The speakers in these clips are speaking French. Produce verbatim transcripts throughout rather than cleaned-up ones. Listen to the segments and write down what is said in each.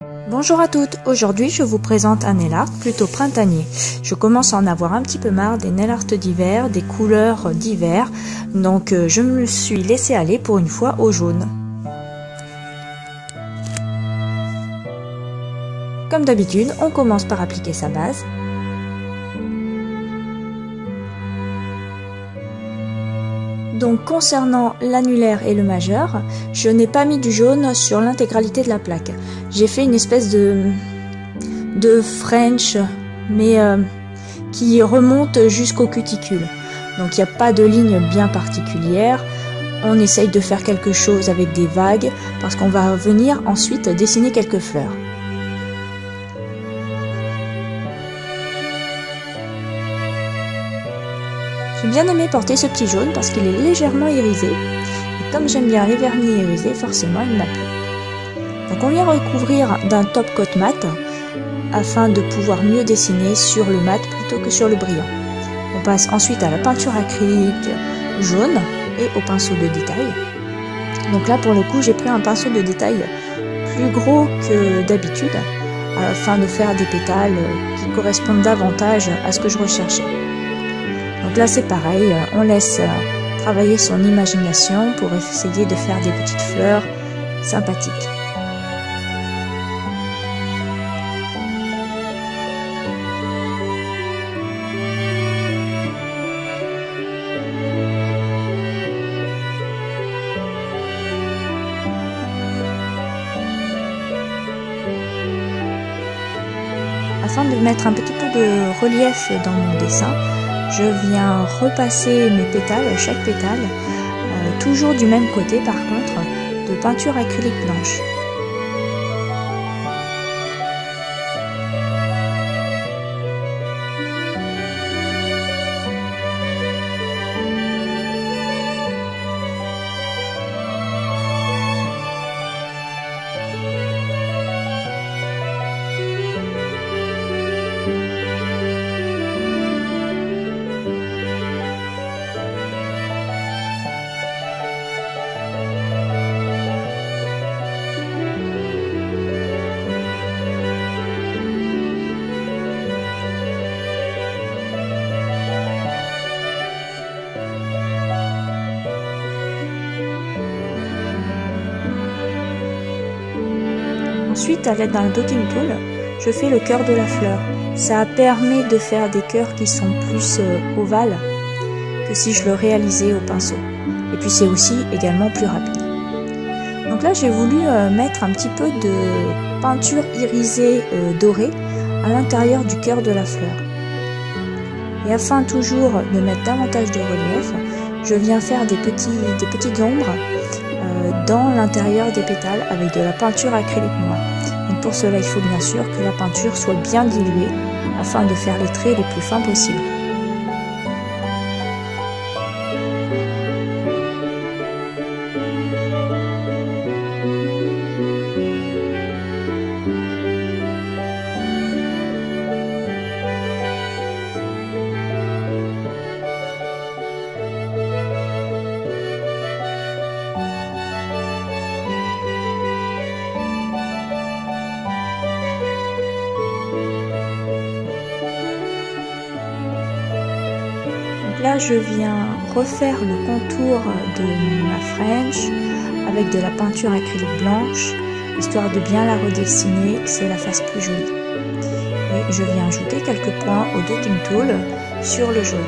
Bonjour à toutes, aujourd'hui je vous présente un nail art plutôt printanier. Je commence à en avoir un petit peu marre des nail art d'hiver, des couleurs d'hiver, donc je me suis laissé aller pour une fois au jaune. Comme d'habitude, on commence par appliquer sa base. Donc concernant l'annulaire et le majeur, je n'ai pas mis du jaune sur l'intégralité de la plaque. J'ai fait une espèce de, de French, mais euh, qui remonte jusqu'au cuticule. Donc il n'y a pas de ligne bien particulière. On essaye de faire quelque chose avec des vagues, parce qu'on va venir ensuite dessiner quelques fleurs. J'ai bien aimé porter ce petit jaune parce qu'il est légèrement irisé. Et comme j'aime bien les vernis irisés, forcément il m'a plu. Donc on vient recouvrir d'un top coat mat afin de pouvoir mieux dessiner sur le mat plutôt que sur le brillant. On passe ensuite à la peinture acrylique jaune et au pinceau de détail. Donc là pour le coup j'ai pris un pinceau de détail plus gros que d'habitude afin de faire des pétales qui correspondent davantage à ce que je recherchais. Donc là c'est pareil, on laisse travailler son imagination pour essayer de faire des petites fleurs sympathiques. Afin de mettre un petit peu de relief dans mon dessin, je viens repasser mes pétales, chaque pétale, euh, toujours du même côté par contre, de peinture acrylique blanche. Ensuite, à l'aide d'un dotting tool, je fais le cœur de la fleur. Ça permet de faire des cœurs qui sont plus euh, ovales que si je le réalisais au pinceau. Et puis c'est aussi également plus rapide. Donc là, j'ai voulu euh, mettre un petit peu de peinture irisée euh, dorée à l'intérieur du cœur de la fleur. Et afin toujours de mettre davantage de relief, je viens faire des, petits, des petites ombres dans l'intérieur des pétales avec de la peinture acrylique noire. Donc pour cela, il faut bien sûr que la peinture soit bien diluée afin de faire les traits les plus fins possibles. Là, je viens refaire le contour de ma French avec de la peinture acrylique blanche, histoire de bien la redessiner, c'est la face plus jolie. Et je viens ajouter quelques points au dotting tool sur le jaune.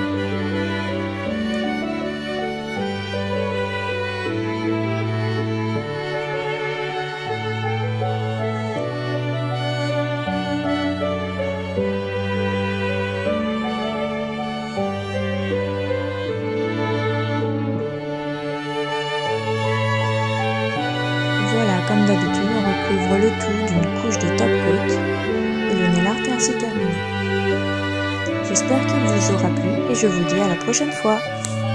Voilà, comme d'habitude, on recouvre le tout d'une couche de top coat et le nail art est ainsi terminé. J'espère qu'il vous aura plu et je vous dis à la prochaine fois.